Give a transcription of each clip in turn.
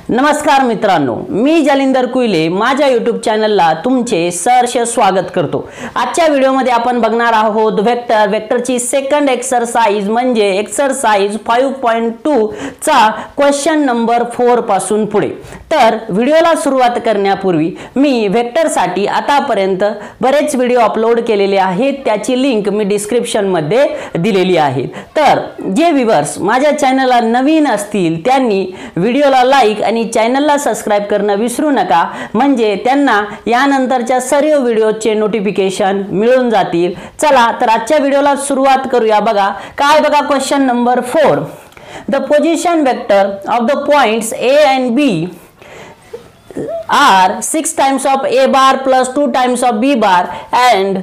नमस्कार मित्रांनो, मी जालिंदर कुइले माझ्या YouTube चॅनलला तुमचे सहर्ष स्वागत करतो। आजच्या व्हिडिओमध्ये आपण बघणार आहोत वेक्टरची सेकंड एक्सरसाइज म्हणजे एक्सरसाइज 5.2 चा क्वेश्चन नंबर 4 पासून पुढे। तर व्हिडिओला सुरुवात करण्यापूर्वी मी वेक्टरसाठी आतापर्यंत बरेच व्हिडिओ अपलोड केलेले आहेत, त्याची लिंक मी डिस्क्रिप्शन मध्ये दिलेली आहे। तर जे व्ह्यूअर्स माझ्या चॅनलला नवीन असतील त्यांनी व्हिडिओला लाईक आणि चॅनलला सबस्क्राइब करणं विसरू नका, म्हणजे त्यांना यानंतरच्या सर्व व्हिडिओचे नोटिफिकेशन मिळून जातील। चला तर आजच्या व्हिडिओला सुरुवात करूया। बघा काय बघा question number 4, the position vector of the points A and B are 6 times of A bar plus 2 times of B bar and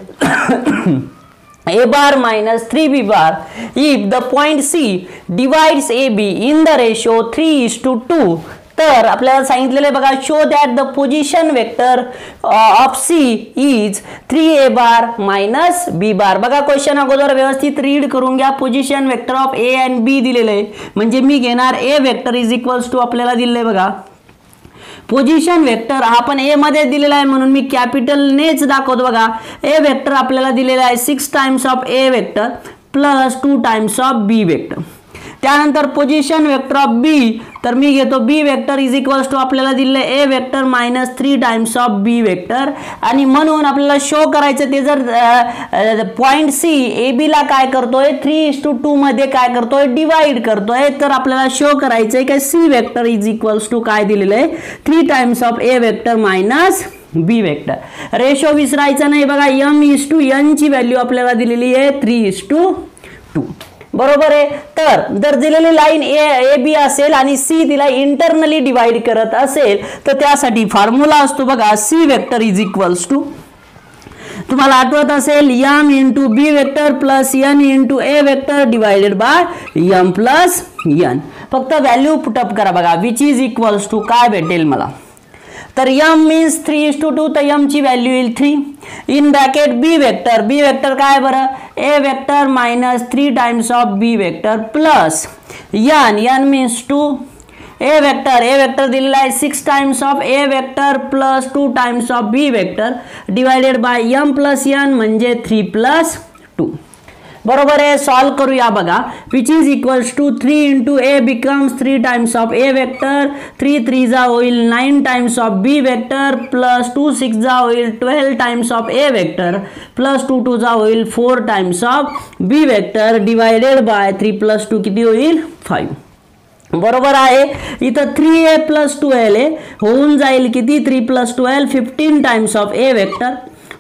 A bar minus 3B bar if the point C divides AB in the ratio 3:2। तर आपल्याला सांगितलेले बघा, show that the position vector of C is 3A bar minus B bar. बघा क्वेश्चन अगोदर व्यवस्थित read करून घ्या। Position vector of A and B दिलेले आहे, म्हणजे मी घेणार A vector is equals to आपल्याला दिलेले बघा पोझिशन वेक्टर हा पण A मध्ये दिलेला आहे म्हणून मी कॅपिटल नेच दाखवतो। बघा A वेक्टर आपल्याला दिलेला आहे 6 times of A vector plus 2 times of B vector. त्यानंतर पोझिशन वेक्टर ऑफ B, तर मी घेतो B vector is equals to आपल्याला दिले A vector minus 3 times of B vector. आणि म्हणून आपल्याला शो करायचं ते जर पॉइंट C AB ला काय करतोय 3:2 मध्ये काय करतोय डिवाइड करतोय, तर आपल्याला शो करायचंय की C vector is equals to काय दिलेलं आहे 3 times of A vector minus B vector. Ratio विसरायचा नाही बघा, m:n ची व्हॅल्यू आपल्याला दिलेली आहे 3:2 बरोबर आहे। तर जर दिलेली लाईन ए बी असेल आणि सी तिला इंटरनली डिवाइड करत असेल तर त्यासाठी फॉर्म्युला असतो बघा C vector is equals to, तुम्हाला आठवत असेल m into B vector plus n into A vector divided by m plus n। फक्त व्हॅल्यू पुटअप करा बघा विच इज इक्वल्स टू काय भेटेल मला, तर m मीन्स 3:2 तर m ची व्हॅल्यू येईल 3 इन ब्रॅकेट B वेक्टर काय बरं A vector minus 3 times of B vector plus n means 2 A vector दिलेला आहे 6 times of A vector plus 2 times of B vector divided by m plus n म्हणजे 3 plus 2 बरोबर आहे। Solve करूया बघा, which is equals to 3 into A becomes 3 times of A vector, 3 3 जा होईल 9 times of B vector plus 2 6 जा होईल 12 times of A vector plus 2 2 जा होईल 4 times of B vector divided by 3 plus 2 किती होईल 5 बरोबर आहे। इथं 3A प्लस 2L होऊन जाईल किती 3 plus 12 15 times of A vector.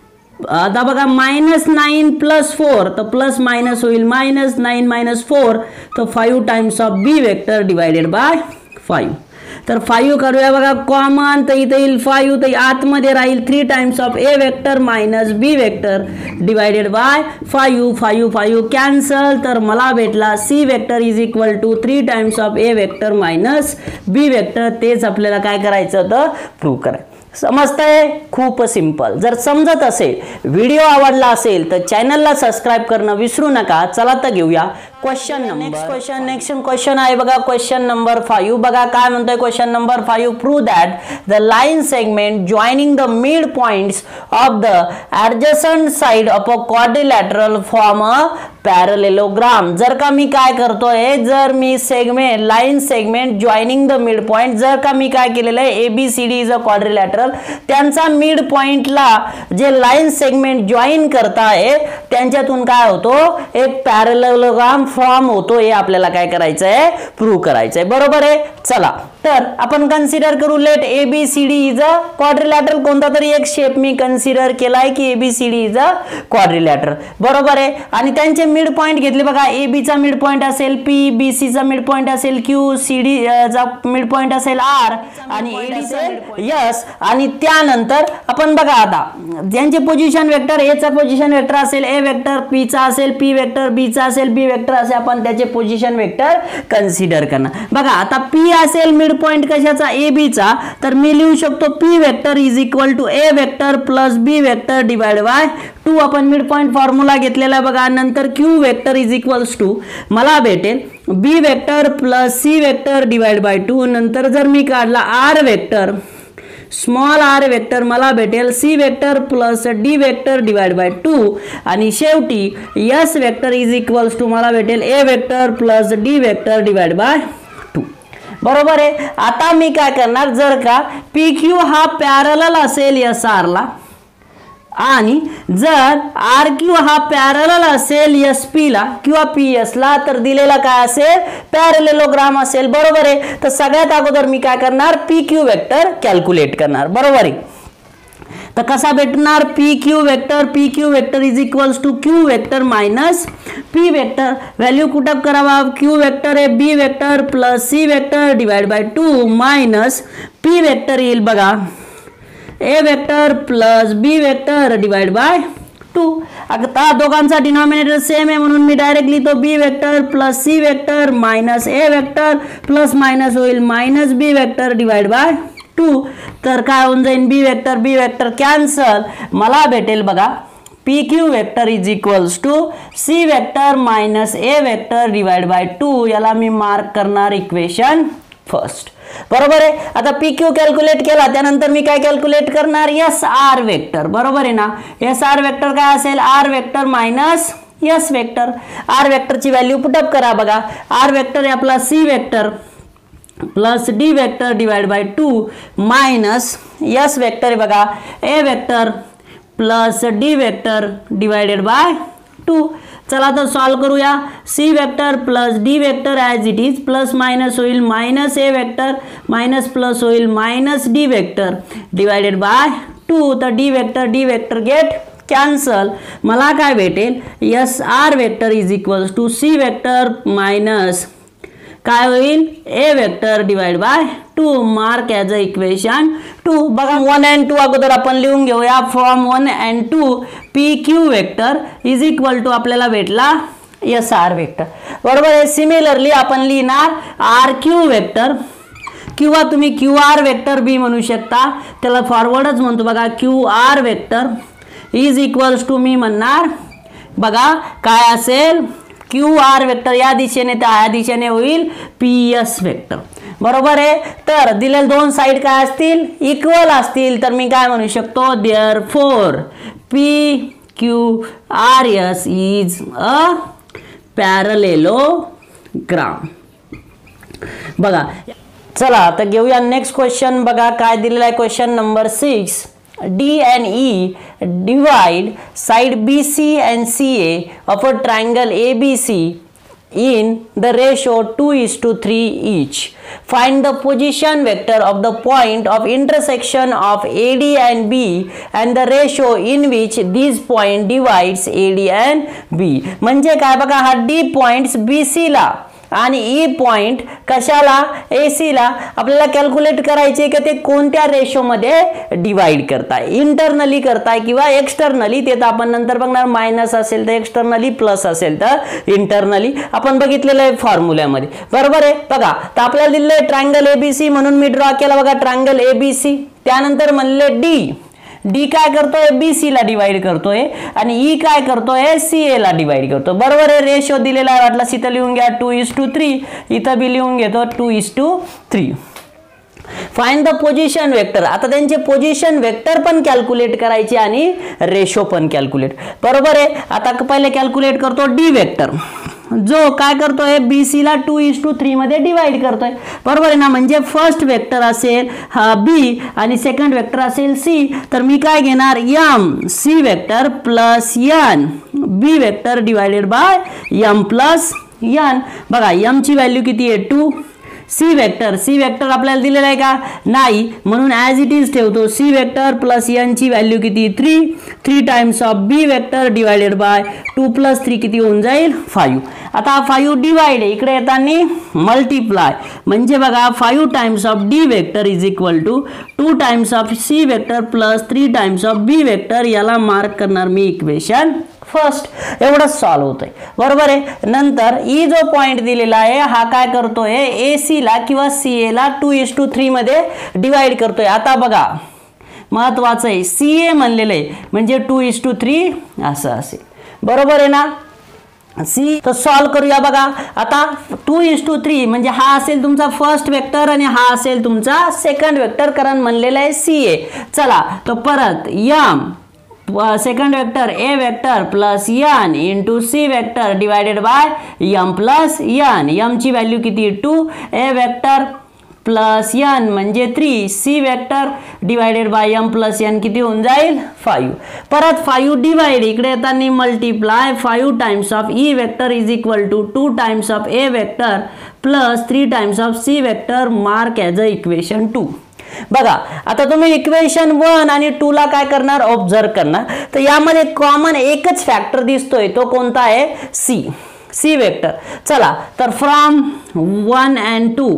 आता बघा मायनस 9 प्लस 4 तर प्लस मायनस होईल मायनस 9 मायनस 4 तर 5 times of B vector divided by 5। तर 5 करूया बघा कॉमन, तर इथे येईल 5 तर आतमध्ये राहील 3 times of A vector minus B vector divided by 5 5 5 cancel, तर मला भेटला C vector is equal to 3 times of A vector minus B vector. तेच आपल्याला काय करायचं होतं प्रूव्ह करायचं। समजतंय? खूप सिंपल। जर समजत असेल, व्हिडिओ आवडला असेल तर चॅनलला सबस्क्राइब करणं विसरू नका। चला तर घेऊया क्वेश्चन नंबर नेक्स्ट क्वेश्चन आहे बघा क्वेश्चन नंबर 5। बघा काय म्हणतोय question number 5, prove that the line segment joining the mid points of the adjacent side of a quadrilateral form a parallelogram. जर का मी काय करतोय, जर मी line segment joining the mid point, जर का मी काय केलेलं आहे ABCD इज अ क्वाड्रिलॅटरल, त्यांचा मिड पॉइंटला जे लाईन सेगमेंट जॉइन करताय त्यांच्यातून काय होतो एक पॅरलेलोग्राम फॉर्म होतो। हे आपल्याला काय करायचं आहे प्रूव्ह करायचं आहे बरोबर आहे। चला तर आपण कन्सिडर करू, let ABCD is a quadrilateral, कोणता तरी एक शेप मी कन्सिडर केलाय की ABCD इज अ क्वाड्रिलॅटरल बरोबर आहे। आणि त्यांचे मिड पॉइंट घेतले बघा, AB चा मिड पॉइंट असेल P, BC चा मिड पॉइंट असेल Q, CD चा मिड पॉइंट असेल R आणि AD चा S। आणि त्यानंतर आपण बघा आता ज्यांचे पोझिशन वेक्टर A चा पोझिशन वेक्टर असेल A वेक्टर, P चा असेल P वेक्टर, B चा असेल B वेक्टर, असे आपण त्याचे पोझिशन वेक्टर कन्सिडर करणार। बघा आता P असेल मिड पॉइंट कशाचा AB चा, तर मी लिहू शकतो P vector is equal to A vector plus B vector divide by 2 आपण मिड पॉइंट फॉर्म्युला घेतलेला बघा। नंतर Q vector is equals to मला भेटेल B vector plus C vector divide by 2. नंतर जर मी काढला R vector, small R vector, मला भेटेल C vector plus D vector divide by 2. आणि शेवटी S vector is equals to मला भेटेल A vector plus D vector divide by 2. बरोबर आहे. आता मी काय करणार, जर का पी क्यू हा पॅरलल असेल एस आर ला आणि जर आर क्यू हा पॅरलल असेल एस पी ला किंवा पी एस ला, तर दिलेला काय असेल, पॅरलेलोग्राम असेल. बरोबर आहे. तर सगळ्यात अगोदर मी काय करणार, पी क्यू वेक्टर कॅल्क्युलेट करणार. बरोबर आहे. तर कसा भेटणार, P Q vector is equals to Q vector minus P vector. Value कुठं करावा, क्यू वेक्टर आहे B vector plus C vector divide by 2 minus P vector येईल बघा A vector plus B vector divide by 2. आता दोघांचा denominator same आहे म्हणून मी डायरेक्ट लिहितो B vector plus C vector minus A vector plus minus होईल minus B vector divide by 2. तर काय होऊन जाईल, बी वेक्टर कॅन्सल. मला भेटेल बघा P Q vector is equals to C vector minus A vector divide by 2. याला मी मार्क करणार इक्वेशन फर्स्ट. बरोबर आहे. आता पी क्यू कॅल्क्युलेट केला, त्यानंतर मी काय कॅल्क्युलेट करणार, एस आर वेक्टर. बरोबर आहे ना. एस आर वेक्टर काय असेल, R vector minus S vector. R वेक्टरची व्हॅल्यू पुटअप करा बघा. आर वेक्टर आहे आपला C vector plus D vector divide by 2 minus S vector आहे बघा A vector plus D vector divided by 2. चला तर सॉल्व करूया. C vector plus D vector as it is plus minus होईल minus A vector minus plus होईल minus D vector divided by 2. तर D vector gate cancel. मला काय भेटेल, S R vector is equals to C vector minus काय होईल A vector divide by 2. Mark as a equation 2. बघा 1 and 2 अगोदर आपण लिहून घेऊया. From 1 and 2 P Q vector is equal to आपल्याला भेटला एस आर वेक्टर. बरोबर आहे. सिमिलरली आपण लिहिणार आर क्यू वेक्टर किंवा तुम्ही क्यू आर वेक्टर बी म्हणू शकता, त्याला फॉरवर्डच म्हणतो बघा. Q R vector is equals to मी म्हणणार बघा काय असेल, क्यू आर वेक्टर या दिशेने तर या दिशेने होईल पी एस वेक्टर. बरोबर आहे. तर दिलेले दोन साइड काय असतील, इक्वल असतील. तर मी काय म्हणू शकतो, therefore P Q R S is a parallelogram. बघा चला आता घेऊया नेक्स्ट क्वेश्चन. बघा काय दिलेला आहे, question number 6. D and E divide side BC and CA of a triangle ABC in the ratio 2:3 each. Find the position vector of the point of intersection of AD and B and the ratio in which these point divides AD and B. म्हणजे काय बघा, हा D points BC ला आणि E point कशाला, AC ला आपल्याला calculate करायचे की ते कोणत्या रेशो मध्ये डिवाइड करताय, इंटरनली करताय किंवा एक्सटर्नली. ते तर आपण नंतर बघणार. मायनस असेल तर एक्सटर्नली, प्लस असेल तर इंटरनली. आपण बघितलेलं आहे फॉर्म्युल्यामध्ये. बरोबर आहे. बघा तर आपल्याला दिलेलं ट्रायंगल ABC म्हणून मी ड्रॉ केला बघा ट्रायंगल ABC. त्यानंतर म्हणले डी काय करतोय, BC ला डिवाइड करतोय आणि ई काय करतोय, CA ला डिवाइड करतो. बरोबर आहे. रेशो दिलेला आहे, वाटला इथं लिहून घ्या 2:3, इथं बी लिहून घेतो 2:3. Find the position vector. आता त्यांचे पोझिशन वेक्टर पण कॅल्क्युलेट करायचे आणि रेशो पण कॅल्क्युलेट. बरोबर आहे. आता पहिले कॅल्क्युलेट करतो डी वेक्टर, जो काय करतोय BC ला 2:3 मध्ये डिवाइड करतोय. बरोबर आहे ना. म्हणजे फर्स्ट वेक्टर असेल हा B आणि सेकंड वेक्टर असेल C. तर मी काय घेणार, M C vector plus N B vector divided by M plus N. बघा M ची व्हॅल्यू किती आहे 2. सी वेक्टर आपल्याला दिलेला आहे का, नाही, म्हणून ॲज इट इज ठेवतो. सी वेक्टर प्लस एन ची व्हॅल्यू किती 3 times of B vector divided by 2 + 3 किती होऊन जाईल 5. आता 5 डिवाइड इकडे येताना मल्टिप्लाय, म्हणजे बघा 5 times of D vector is equal to 2 times of C vector plus 3 times of B vector. याला मार्क करणार मी इक्वेशन फर्स्ट. एवढं सॉल्व होतंय. बरोबर आहे. नंतर ई जो पॉइंट दिलेला आहे हा काय करतोय, AC ला किंवा CA ला 2:3 मध्ये डिवाइड करतोय. आता बघा महत्वाचं आहे, CA म्हणलेलं आहे म्हणजे 2:3 असं असेल. बरोबर आहे ना. सी. तर सॉल्व करूया बघा. आता 2:3 म्हणजे हा असेल तुमचा फर्स्ट वेक्टर आणि हा असेल तुमचा सेकंड वेक्टर, कारण म्हणलेला आहे सी आहे. चला तर परत m second vector a vector plus n into C vector divided by m plus n. m ची व्हॅल्यू किती 2, a वेक्टर प्लस n म्हणजे 3, C vector divided by m plus n किती होऊन जाईल 5. परत 5 डिवाइड इकडे येताना multiply 5 times of e vector is equal to 2 times of a vector plus 3 times of C vector. Mark as a equation 2. बघा आता तुम्ही इक्वेशन 1 आणि 2 ला काय करणार ऑब्झर्व करणार. तर यामध्ये कॉमन एकच फॅक्टर दिसतोय, तो कोणता आहे सी वेक्टर. चला तर from 1 and 2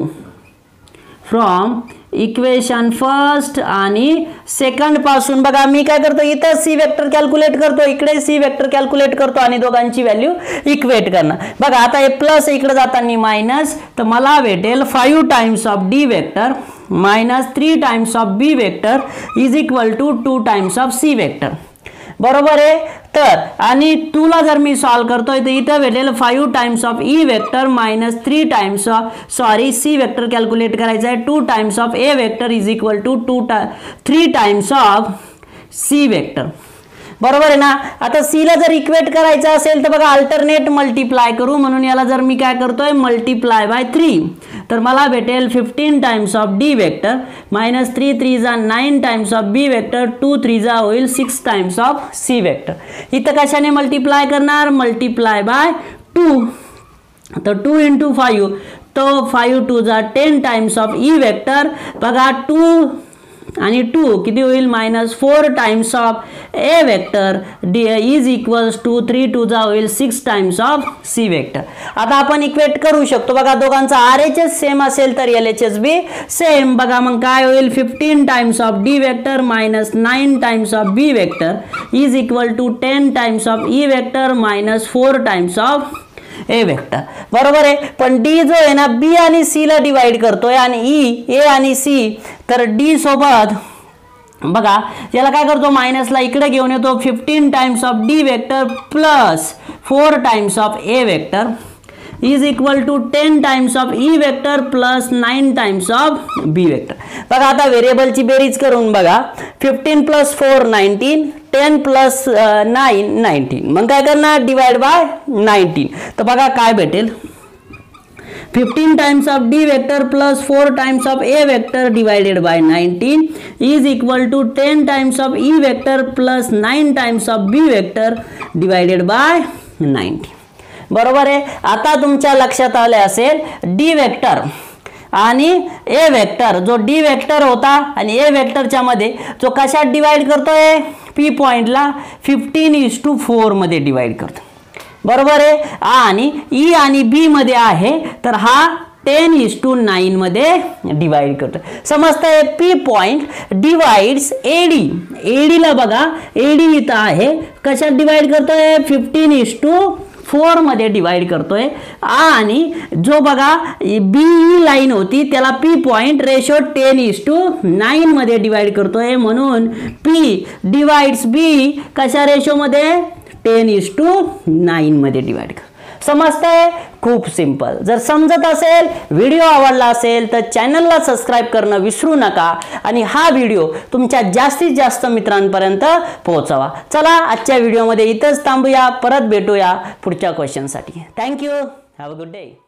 from equation first आणि सेकंड पासून बघा मी काय करतो इथं सी वेक्टर कॅल्क्युलेट करतो, इकडे सी वेक्टर कॅल्क्युलेट करतो आणि दोघांची व्हॅल्यू इक्वेट करणार. बघा आता हे प्लस इकडे जाताना मायनस, तर मला भेटेल 5 times of D vector minus 3 times of B vector is equal to 2 times of C vector. बरोबर आहे. तर आणि 2 ला जर मी सॉल्व करतोय तर इथं भेटेल 5 times of E vector minus 3 times of C vector calculate करायचं आहे 2 times of A vector is equal to 3 times of C vector. बरोबर आहे ना. आता सी ला जर इक्वेट करायचं असेल तर बघा अल्टरनेट मल्टिप्लाय करू, म्हणून याला जर मी काय करतोय मल्टिप्लाय बाय 3, तर मला भेटेल 15 times of D vector minus 3 3 जा 9 टाइम्स ऑफ बी वेक्टर 2 3 जा होईल 6 टाइम्स ऑफ सी वेक्टर. इथं कशाने मल्टिप्लाय करणार मल्टिप्लाय बाय 2, तर 2 इंटू 5 तो 5 2 जा 10 टाइम्स ऑफ ई वेक्टर. बघा 2 आणि 2 किती होईल minus 4 times of A vector is equals to 3 2 जा होईल 6 टाइम्स ऑफ सी वेक्टर. आता आपण इक्वेट करू शकतो बघा, दोघांचा RHS सेम असेल तर LHS बी सेम. बघा मग काय होईल 15 times of D vector minus 9 times of B vector is equal to 10 times of E vector minus 4 times of A vector. बरोबर आहे. पण डी जो आहे ना बी आणि सी ला डिवाइड करतोय आणि ई ए आणि सी, तर डी सोबत बघा याला काय करतो मायनसला इकडे घेऊन येतो 15 times of D vector plus 4 times of A vector is equal to 10 times of E vector plus 9 times of B vector. बघा आता व्हेरिएबलची बेरीज करून बघा 15 प्लस 4 19, 10 प्लस 9 19, मग काय करणार डिवाइड बाय 19. तर बघा काय भेटेल 15 times of D vector plus 4 times of A vector divided by 19 is equal to 10 times of E vector plus 9 times of B vector divided by 19. बरोबर आहे. आता तुमच्या लक्षात आले असेल डी वेक्टर आणि ए वेक्टर, जो डी वेक्टर होता आणि ए वेक्टरच्या मध्ये जो कशात डिवाइड करतोय पी पॉइंटला 15:4 मध्ये डिवाइड करतो. बरोबर आहे. आणि ई आणि बी मध्ये आहे तर हा 10:9 मध्ये डिवाइड करतो. समजतंय. P point divides AD. एडीला बघा एडी इथं आहे कशात डिवाइड करतोय 15:4 मध्ये डिवाइड करतोय. आणि जो बघा बी लाईन होती त्याला पी पॉइंट रेशो 10:9 मध्ये डिवाइड करतोय, म्हणून पी डिवाइड्स बी कशा रेशो मध्ये 10:9 मध्ये डिवाइड कर. समजतंय. खूप सिंपल. जर समजत असेल, व्हिडिओ आवडला असेल तर चॅनलला सबस्क्राइब करणं विसरू नका आणि हा व्हिडिओ तुमच्या जास्तीत जास्त मित्रांपर्यंत पोहोचवा. चला आजच्या व्हिडिओमध्ये इथंच थांबूया, परत भेटूया पुढच्या क्वेश्चनसाठी. Thank you. Have a good day.